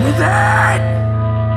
within.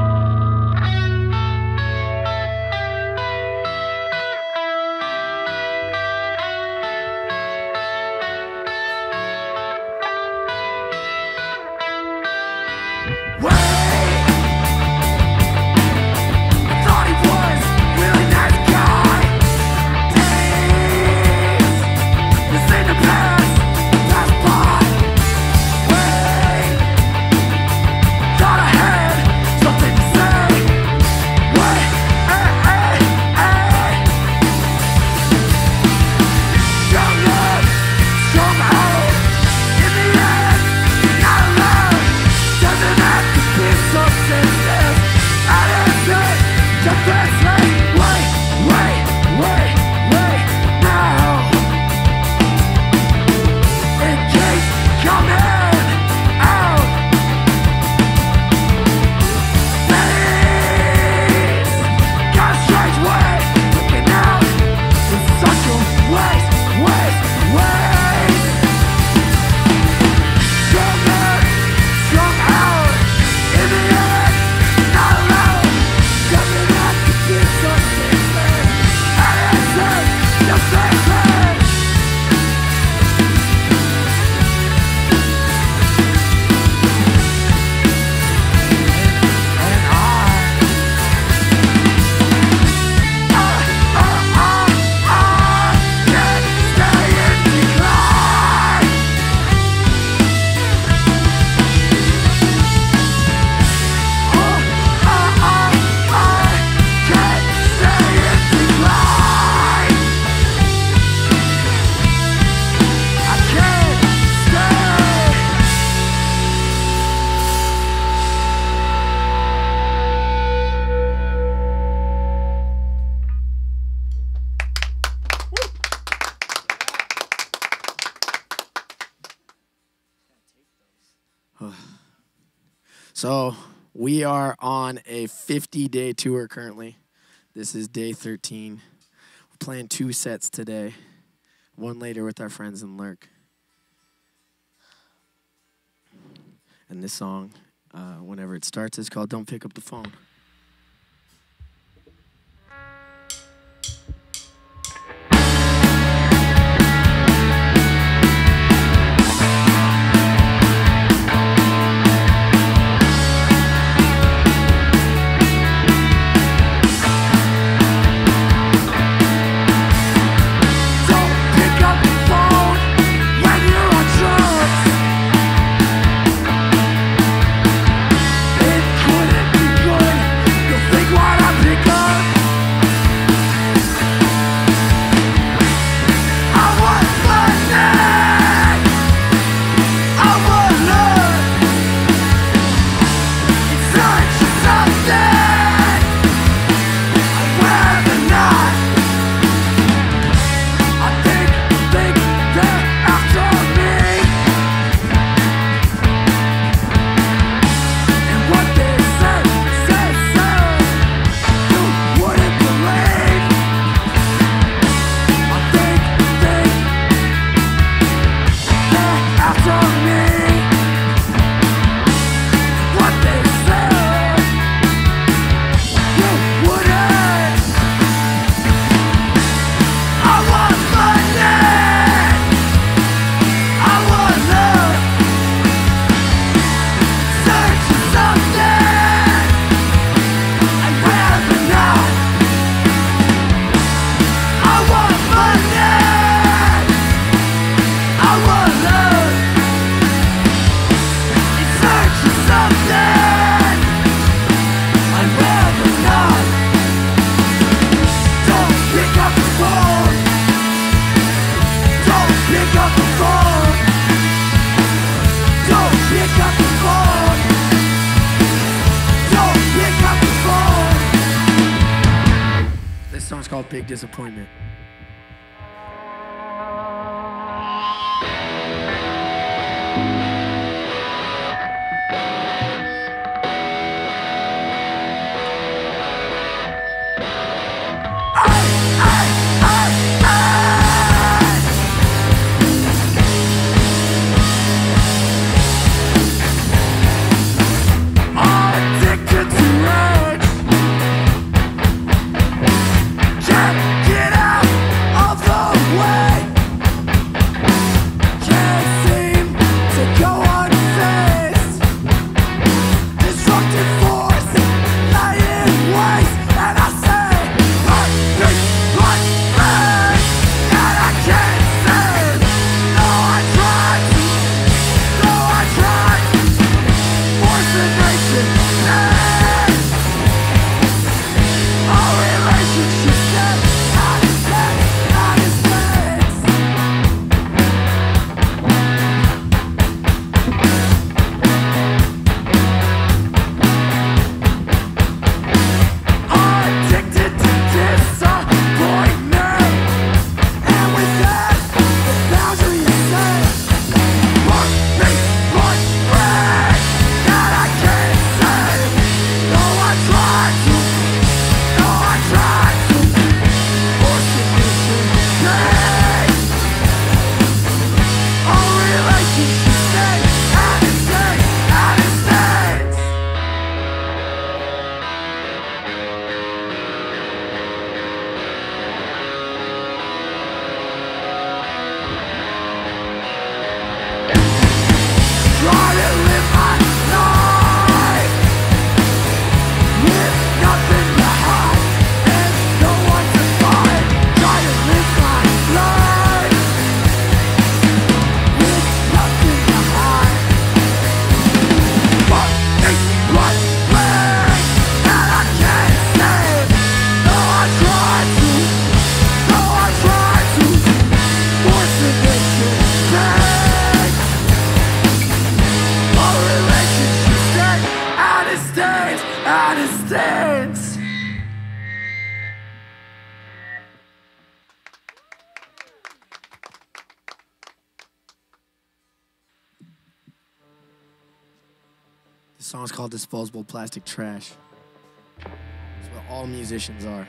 So we are on a 50-day tour currently. This is day 13. We're playing 2 sets today. One later with our friends in Lurk. And this song, whenever it starts, is called Don't Pick Up the Phone. Big disappointment. I The song's called Disposable Plastic Trash. That's what all musicians are.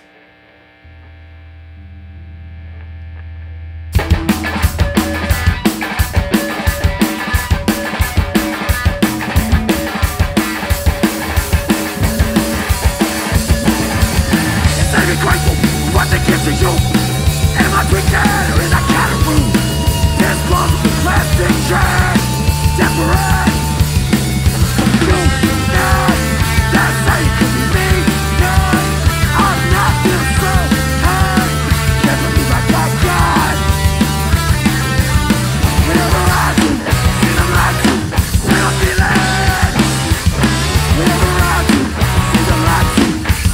Grateful for what they give to you. Am I drinking or is I cantaloupe? Disposable plastic trash, separate. You know that's how you could be me. No, I'm not feel so high. Can't believe I got God. Whenever I do, see them like you, when I'm feeling. Whenever I do, see them like you,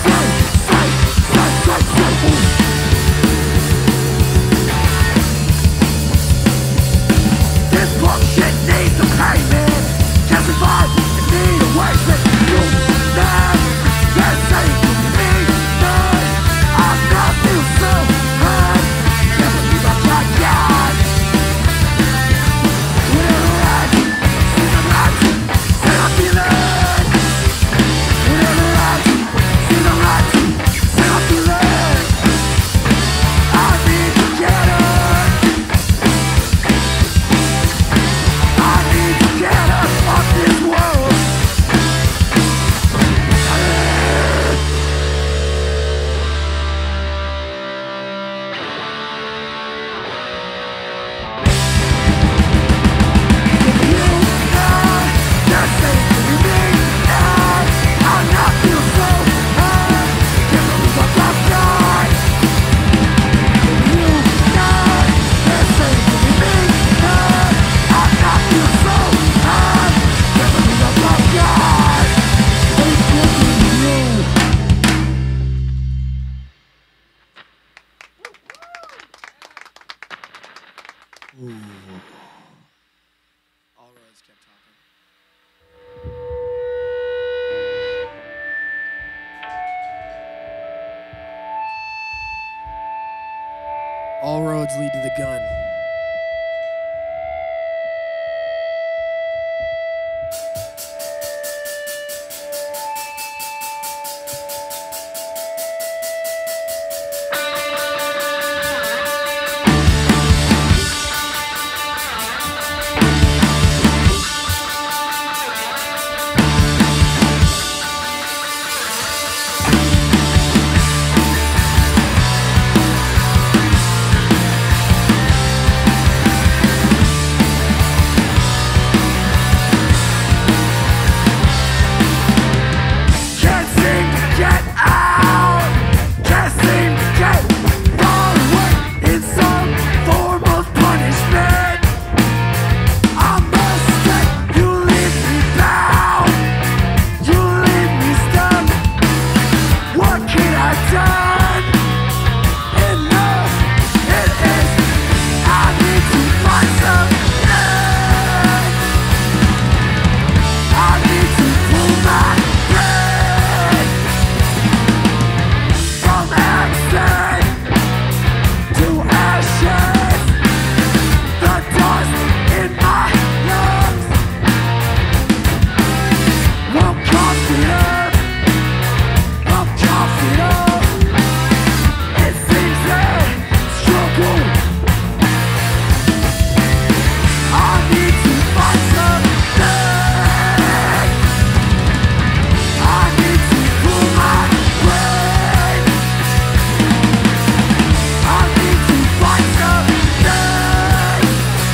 this bullshit needs some payment. Can't survive and need a wage that you know. That's how you can be done. I'm not feel so high. Can't believe I got God. Whenever I do, see them like you, say I'm feeling. Whenever I do, see them like you, say I'm feeling. I need to get up. I need to get up off this world. You know that's saving me now. I'm not feel so high. Can't believe I got God. You know that's saving me now. I'm not feel so high. Can't believe I got God. It's good to you. All roads kept talking. All roads lead to the gun. Can't seem to get out. Can't seem to get far away in some form of punishment. I must say you leave me bound. You leave me stuck. What can I done? Enough it is. I need to find something. I need to pull my thread from accent to ashes. The dust in my lungs won't cough it up. I'm coughing up. It seems a struggle. I need to find something. I need to pull my brain. I need to find something.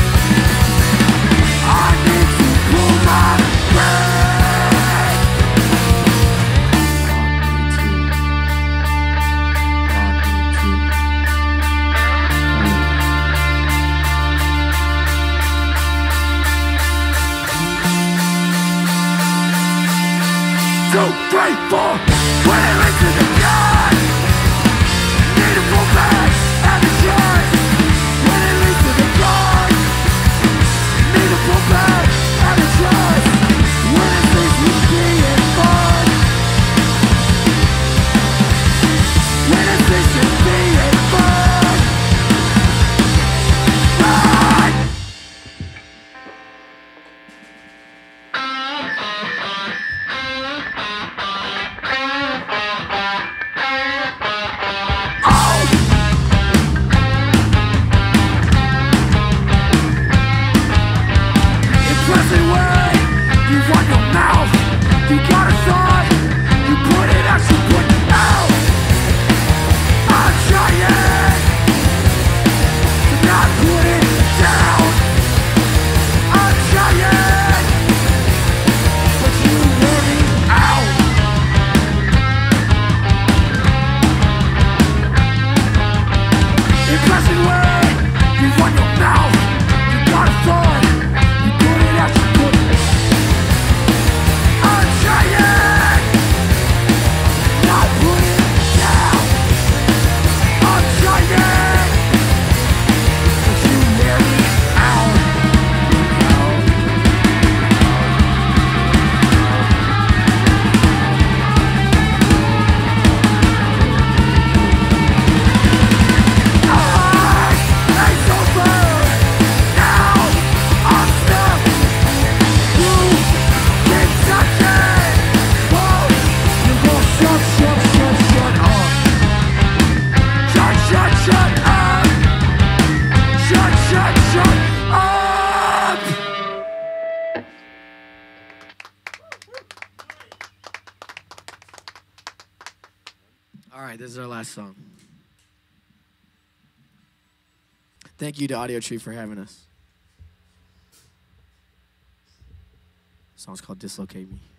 I need to pull my brain. Two, three, four. When it leads to the gun, need to pull back and adjust. When it leads to the gun, need to pull back and adjust. When it seems to be fun, when it seems to be fun, run. All right, this is our last song. Thank you to Audiotree for having us. The song's called Dislocate Me.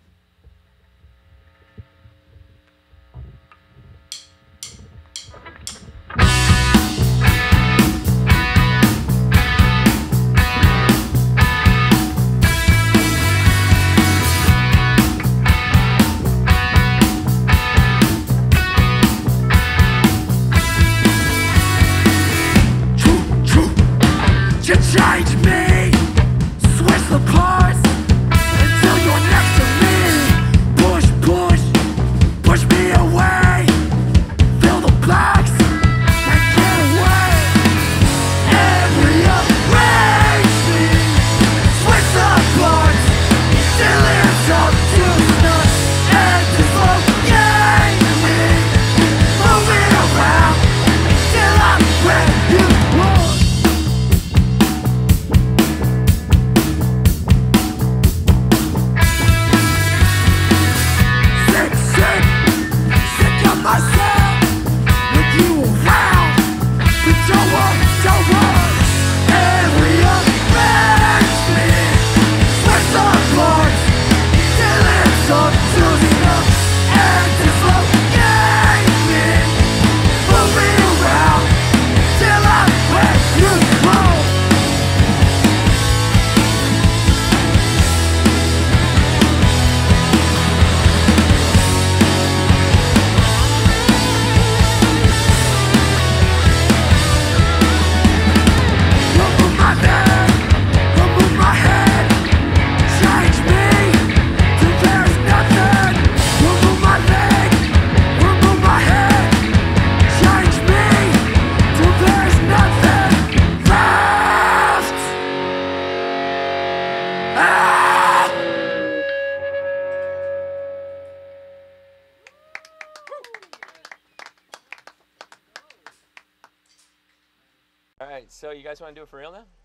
You change me, switch the parts until you're next to me. Push, push, push me away. Fill the box and get away. Every arrangement, switch the parts till it's up to snuff and dislocate me. Moving around till I'm where you want. Myself with you around, but don't worry, every arrangement, switch the parts till it's up to snuff and dislocate me. Moving around till I'm where you go. All right, so you guys want to do it for real now?